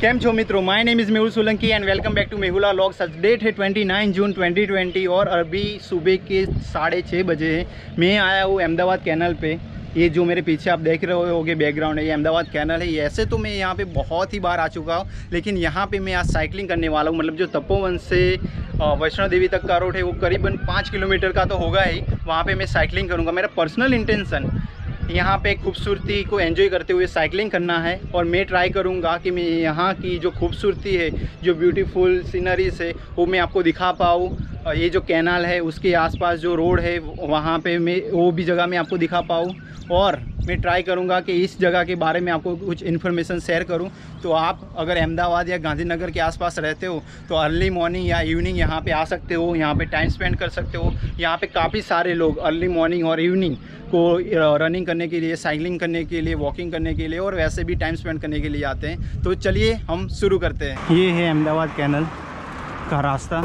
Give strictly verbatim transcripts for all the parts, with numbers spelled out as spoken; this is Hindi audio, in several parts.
केम छो मित्रों, my name is Mehul Solanki and welcome back to Mehula vlogs. आज डेट है उनतीस जून दो हज़ार बीस और अभी सुबह के साढ़े छः बजे हैं। मैं आया हूँ अहमदाबाद कैनल पे। ये जो मेरे पीछे आप देख रहे होगे बैकग्राउंड है, ये अहमदाबाद कैनल है। ऐसे तो मैं यहाँ पे बहुत ही बार आ चुका हूँ, लेकिन यहाँ पे मैं आज साइकिलिंग करने वाला हूँ। मतलब जो तपोवन से वैष्णो देवी तक का रोड है वो करीबन पाँच किलोमीटर का तो होगा ही। वहाँ पे मैं साइकिलिंग करूँगा। मेरा पर्सनल इंटेंशन यहाँ पे खूबसूरती को एंजॉय करते हुए साइकिलिंग करना है और मैं ट्राई करूँगा कि मैं यहाँ की जो खूबसूरती है, जो ब्यूटीफुल सीनरीज है, वो मैं आपको दिखा पाऊँ। ये जो कैनाल है उसके आसपास जो रोड है वहाँ पे मैं वो भी जगह मैं आपको दिखा पाऊँ। और मैं ट्राई करूँगा कि इस जगह के बारे में आपको कुछ इन्फॉर्मेशन शेयर करूँ। तो आप अगर अहमदाबाद या गांधीनगर के आसपास रहते हो तो अर्ली मॉर्निंग या इवनिंग यहाँ पे आ सकते हो, यहाँ पे टाइम स्पेंड कर सकते हो। यहाँ पे काफ़ी सारे लोग अर्ली मॉर्निंग और इवनिंग को रनिंग करने के लिए, साइकिलिंग करने के लिए, वॉकिंग करने के लिए और वैसे भी टाइम स्पेंड करने के लिए आते हैं। तो चलिए हम शुरू करते हैं। ये है अहमदाबाद कैनल का रास्ता।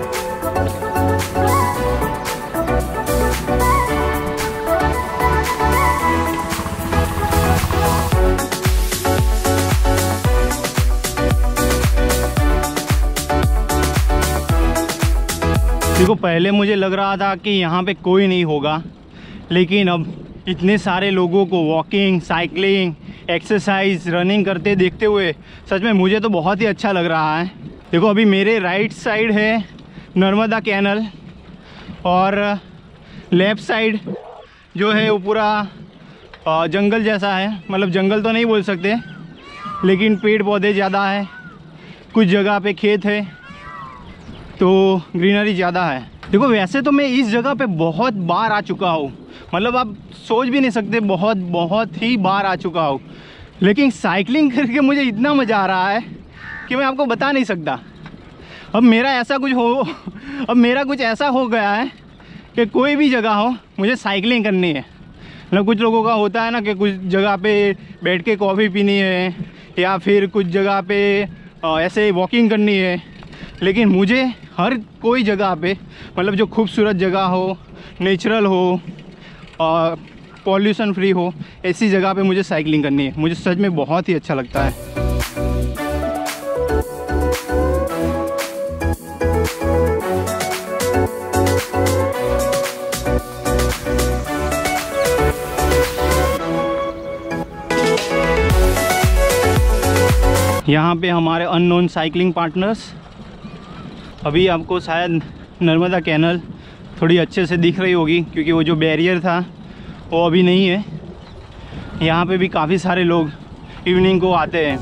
देखो, पहले मुझे लग रहा था कि यहाँ पे कोई नहीं होगा, लेकिन अब इतने सारे लोगों को वॉकिंग, साइकिलिंग, एक्सरसाइज, रनिंग करते देखते हुए सच में मुझे तो बहुत ही अच्छा लग रहा है। देखो, अभी मेरे राइट साइड है नर्मदा कैनल और लेफ़्ट साइड जो है वो पूरा जंगल जैसा है। मतलब जंगल तो नहीं बोल सकते, लेकिन पेड़ पौधे ज़्यादा है, कुछ जगह पे खेत है, तो ग्रीनरी ज़्यादा है। देखो, वैसे तो मैं इस जगह पे बहुत बार आ चुका हूँ। मतलब आप सोच भी नहीं सकते, बहुत बहुत ही बार आ चुका हूँ। लेकिन साइकिलिंग करके मुझे इतना मज़ा आ रहा है कि मैं आपको बता नहीं सकता। अब मेरा ऐसा कुछ हो अब मेरा कुछ ऐसा हो गया है कि कोई भी जगह हो मुझे साइकिलिंग करनी है। मतलब कुछ लोगों का होता है ना कि कुछ जगह पे बैठ के कॉफ़ी पीनी है या फिर कुछ जगह पे ऐसे वॉकिंग करनी है, लेकिन मुझे हर कोई जगह पे, मतलब जो खूबसूरत जगह हो, नेचुरल हो और पॉल्यूशन फ्री हो, ऐसी जगह पे मुझे साइकिलिंग करनी है। मुझे सच में बहुत ही अच्छा लगता है। यहाँ पे हमारे अननोन साइकिलिंग पार्टनर्स। अभी आपको शायद नर्मदा कैनल थोड़ी अच्छे से दिख रही होगी क्योंकि वो जो बैरियर था वो अभी नहीं है। यहाँ पे भी काफ़ी सारे लोग इवनिंग को आते हैं।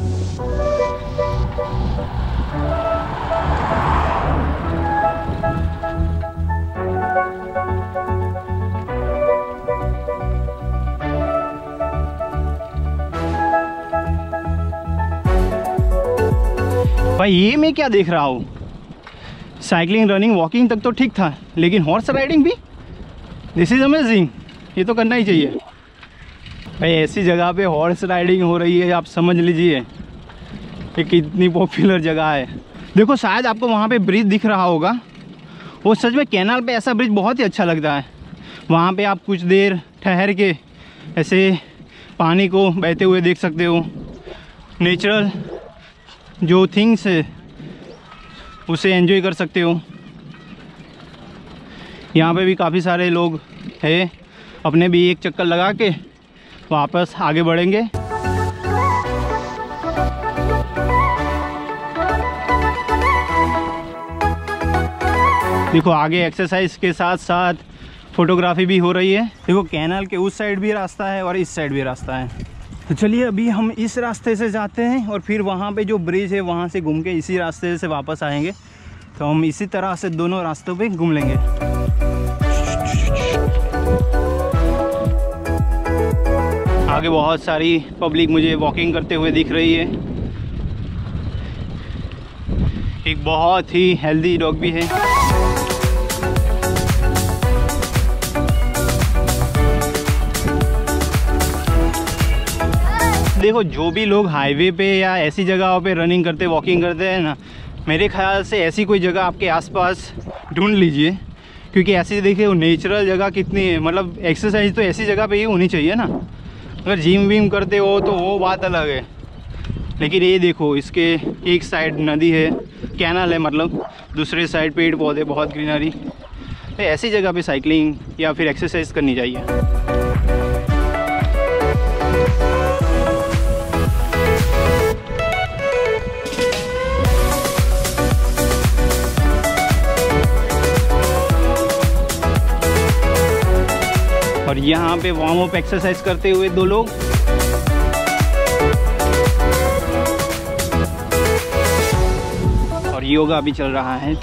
भाई, ये मैं क्या देख रहा हूँ? साइकिलिंग, रनिंग, वॉकिंग तक तो ठीक था, लेकिन हॉर्स राइडिंग भी, दिस इज़ अमेजिंग। ये तो करना ही चाहिए भाई। ऐसी जगह पे हॉर्स राइडिंग हो रही है, आप समझ लीजिए ये कितनी पॉपुलर जगह है। देखो, शायद आपको वहाँ पे ब्रिज दिख रहा होगा। वो सच में कैनाल पे ऐसा ब्रिज बहुत ही अच्छा लगता है। वहाँ पे आप कुछ देर ठहर के ऐसे पानी को बहते हुए देख सकते हो। नेचुरल जो थिंग्स है उसे एंजॉय कर सकते हो। यहाँ पे भी काफ़ी सारे लोग हैं। अपने भी एक चक्कर लगा के वापस आगे बढ़ेंगे। देखो, आगे एक्सरसाइज के साथ साथ फोटोग्राफी भी हो रही है। देखो, कैनाल के उस साइड भी रास्ता है और इस साइड भी रास्ता है। तो चलिए, अभी हम इस रास्ते से जाते हैं और फिर वहाँ पे जो ब्रिज है वहाँ से घूम के इसी रास्ते से वापस आएंगे। तो हम इसी तरह से दोनों रास्तों पे घूम लेंगे। आगे बहुत सारी पब्लिक मुझे वॉकिंग करते हुए दिख रही है। एक बहुत ही हेल्दी डॉग भी है। देखो, जो भी लोग हाईवे पे या ऐसी जगहों पे रनिंग करते, वॉकिंग करते हैं ना, मेरे ख्याल से ऐसी कोई जगह आपके आसपास ढूंढ लीजिए, क्योंकि ऐसी देखिए वो नेचुरल जगह कितनी है। मतलब एक्सरसाइज तो ऐसी जगह पे ही होनी चाहिए ना। अगर जिम विम करते हो तो वो बात अलग है, लेकिन ये देखो, इसके एक साइड नदी है, कैनल है, मतलब दूसरे साइड पेड़ पौधे, बहुत ग्रीनरी। तो ऐसी जगह पे साइकिलिंग या फिर एक्सरसाइज करनी चाहिए। और यहाँ पे वार्म अप एक्सरसाइज करते हुए दो लोग। और योगा भी चल रहा है।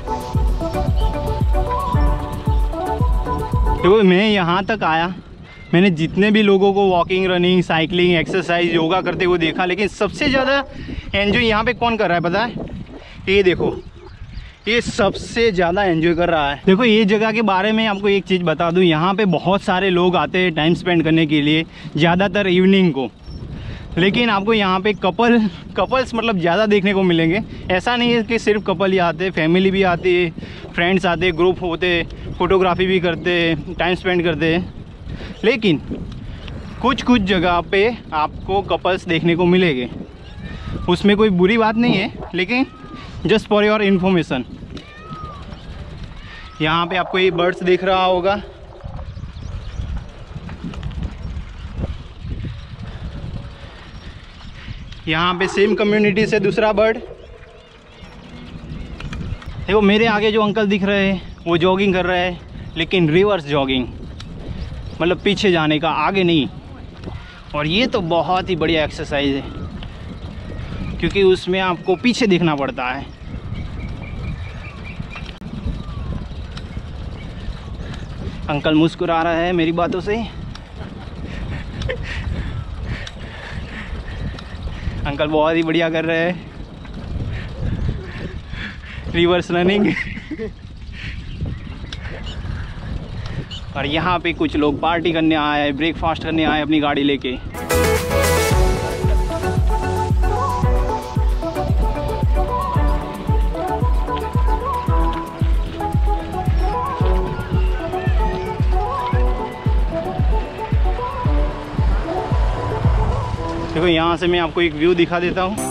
देखो, मैं यहाँ तक आया, मैंने जितने भी लोगों को walking, running, cycling, exercise, yoga करते हुए देखा, लेकिन सबसे ज़्यादा एंजॉय यहाँ पे कौन कर रहा है पता है? ये देखो, ये सबसे ज़्यादा एंजॉय कर रहा है। देखो, ये जगह के बारे में आपको एक चीज़ बता दूं, यहाँ पे बहुत सारे लोग आते हैं टाइम स्पेंड करने के लिए, ज़्यादातर इवनिंग को। लेकिन आपको यहाँ पे कपल कपल्स मतलब ज़्यादा देखने को मिलेंगे। ऐसा नहीं है कि सिर्फ कपल ही आते, फैमिली भी आती है, फ्रेंड्स आते, ग्रुप होते, फोटोग्राफी भी करते, टाइम स्पेंड करते हैं। लेकिन कुछ कुछ जगह पे आपको कपल्स देखने को मिलेंगे, उसमें कोई बुरी बात नहीं है, लेकिन जस्ट फॉर योर इन्फॉर्मेशन। यहाँ पे आपको ये बर्ड्स दिख रहा होगा। यहाँ पे सेम कम्युनिटी से दूसरा बर्ड। देखो, मेरे आगे जो अंकल दिख रहे हैं वो जॉगिंग कर रहे हैं, लेकिन रिवर्स जॉगिंग, मतलब पीछे जाने का, आगे नहीं। और ये तो बहुत ही बढ़िया एक्सरसाइज है, क्योंकि उसमें आपको पीछे देखना पड़ता है। अंकल मुस्कुरा रहा है मेरी बातों से। अंकल बहुत ही बढ़िया कर रहे हैं रिवर्स रनिंग। और यहाँ पे कुछ लोग पार्टी करने आए, ब्रेकफास्ट करने आए अपनी गाड़ी लेके। देखो, यहाँ से मैं आपको एक व्यू दिखा देता हूँ।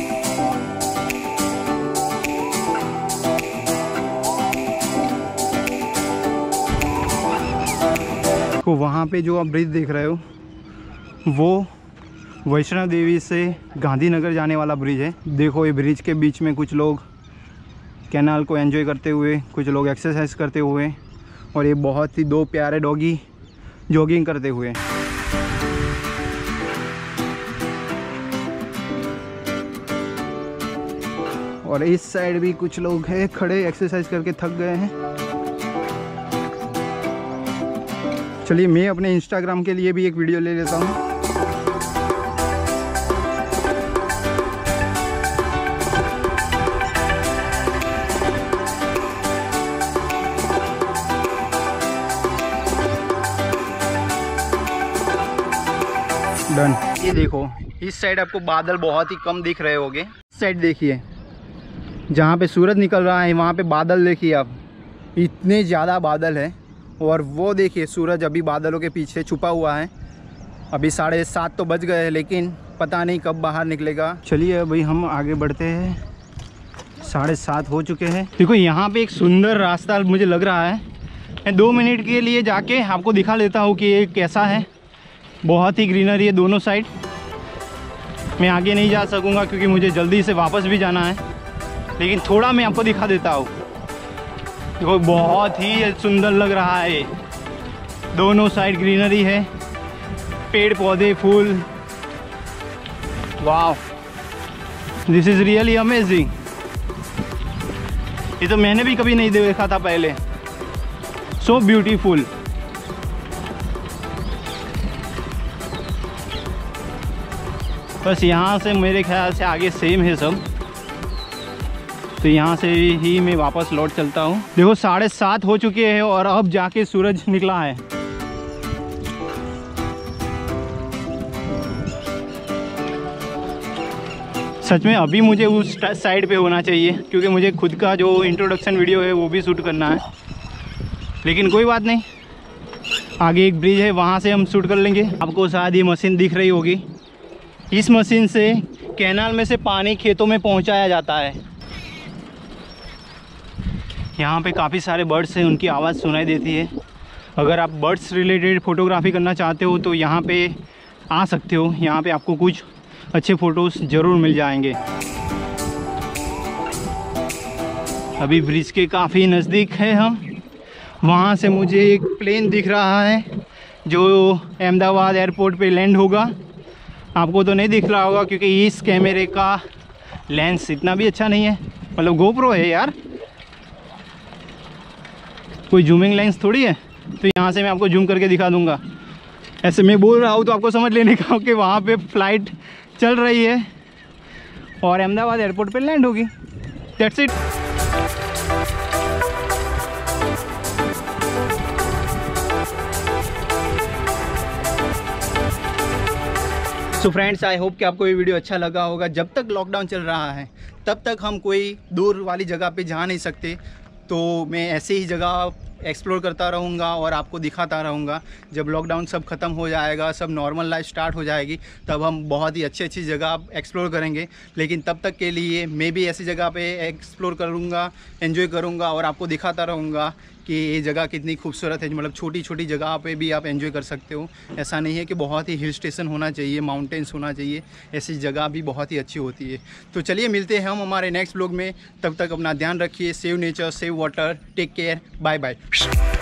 तो वहाँ पे जो आप ब्रिज देख रहे हो वो वैष्णव देवी से गांधीनगर जाने वाला ब्रिज है। देखो, ये ब्रिज के बीच में कुछ लोग कैनाल को एंजॉय करते हुए, कुछ लोग एक्सरसाइज करते हुए, और ये बहुत ही दो प्यारे डॉगी जॉगिंग करते हुए। और इस साइड भी कुछ लोग हैं खड़े, एक्सरसाइज करके थक गए हैं। चलिए, मैं अपने इंस्टाग्राम के लिए भी एक वीडियो ले लेता हूँ। डन। ये देखो, इस साइड आपको बादल बहुत ही कम दिख रहे होंगे। इस साइड देखिए, जहाँ पे सूरज निकल रहा है वहाँ पे बादल देखिए आप, इतने ज़्यादा बादल है। और वो देखिए, सूरज अभी बादलों के पीछे छुपा हुआ है। अभी साढ़े सात तो बज गए हैं, लेकिन पता नहीं कब बाहर निकलेगा। चलिए अभी हम आगे बढ़ते हैं, साढ़े सात हो चुके हैं। देखो, यहाँ पे एक सुंदर रास्ता मुझे लग रहा है। मैं दो मिनट के लिए जाके आपको दिखा लेता हूँ कि ये कैसा है। बहुत ही ग्रीनरी है दोनों साइड। मैं आगे नहीं जा सकूँगा क्योंकि मुझे जल्दी से वापस भी जाना है, लेकिन थोड़ा मैं आपको दिखा देता हूँ। देखो, बहुत ही सुंदर लग रहा है। दोनों साइड ग्रीनरी है, पेड़ पौधे, फूल। वाह, दिस इज़ रियली अमेजिंग। ये तो मैंने भी कभी नहीं देखा था पहले। So beautiful. बस यहाँ से मेरे ख्याल से आगे सेम है सब, तो यहाँ से ही मैं वापस लौट चलता हूँ। देखो, साढ़े सात हो चुके हैं और अब जाके सूरज निकला है। सच में अभी मुझे उस साइड पे होना चाहिए, क्योंकि मुझे खुद का जो इंट्रोडक्शन वीडियो है वो भी शूट करना है। लेकिन कोई बात नहीं, आगे एक ब्रिज है, वहाँ से हम शूट कर लेंगे। आपको शायद ये मशीन दिख रही होगी। इस मशीन से कैनाल में से पानी खेतों में पहुंचाया जाता है। यहाँ पे काफ़ी सारे बर्ड्स हैं, उनकी आवाज़ सुनाई देती है। अगर आप बर्ड्स रिलेटेड फ़ोटोग्राफी करना चाहते हो तो यहाँ पे आ सकते हो। यहाँ पे आपको कुछ अच्छे फ़ोटोज़ ज़रूर मिल जाएंगे। अभी ब्रिज के काफ़ी नज़दीक है हम। वहाँ से मुझे एक प्लेन दिख रहा है जो अहमदाबाद एयरपोर्ट पे लैंड होगा। आपको तो नहीं दिख रहा होगा क्योंकि इस कैमरे का लेंस इतना भी अच्छा नहीं है, मतलब गोप्रो है यार, कोई जूमिंग लेंस थोड़ी है। तो यहाँ से मैं आपको जूम करके दिखा दूँगा। ऐसे मैं बोल रहा हूँ तो आपको समझ लेने का कि वहाँ पे फ़्लाइट चल रही है और अहमदाबाद एयरपोर्ट पे लैंड होगी। That's it. So friends, I hope कि आपको ये वीडियो अच्छा लगा होगा। जब तक लॉकडाउन चल रहा है तब तक हम कोई दूर वाली जगह पे जा नहीं सकते, तो मैं ऐसे ही जगह एक्सप्लोर करता रहूँगा और आपको दिखाता रहूँगा। जब लॉकडाउन सब ख़त्म हो जाएगा, सब नॉर्मल लाइफ स्टार्ट हो जाएगी, तब हम बहुत ही अच्छी अच्छी जगह एक्सप्लोर करेंगे। लेकिन तब तक के लिए मैं भी ऐसी जगह पे एक्सप्लोर करूँगा, एंजॉय करूँगा और आपको दिखाता रहूँगा कि ये जगह कितनी खूबसूरत है। मतलब छोटी छोटी जगह पे भी आप एंजॉय कर सकते हो। ऐसा नहीं है कि बहुत ही हिल स्टेशन होना चाहिए, माउंटेन्स होना चाहिए, ऐसी जगह भी बहुत ही अच्छी होती है। तो चलिए मिलते हैं हम हमारे नेक्स्ट व्लॉग में। तब तक अपना ध्यान रखिए। Save nature, save water, take care, bye bye.